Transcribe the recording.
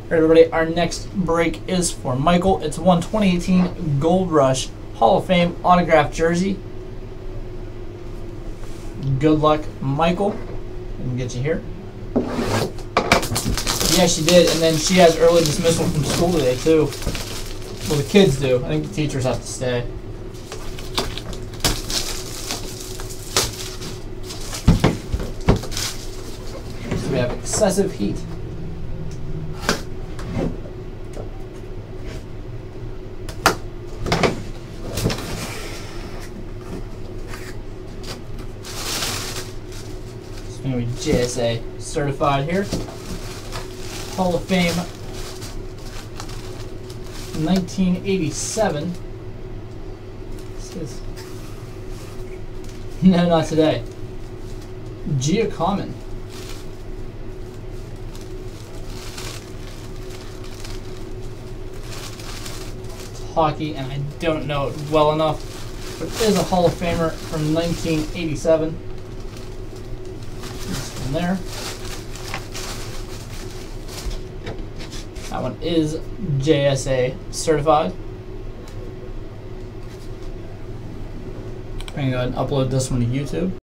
Alright, everybody, our next break is for Michael. It's one 2018 Gold Rush Hall of Fame autographed jersey. Good luck, Michael. Let me get you here. Yeah, she did, and then she has early dismissal from school today, too. Well, the kids do. I think the teachers have to stay. So we have excessive heat. It's going to be JSA certified here. Hall of Fame 1987. No, not today. Gia Common. It's hockey, and I don't know it well enough, but it is a Hall of Famer from 1987. This one there. That one is JSA certified. I'm going to go ahead and upload this one to YouTube.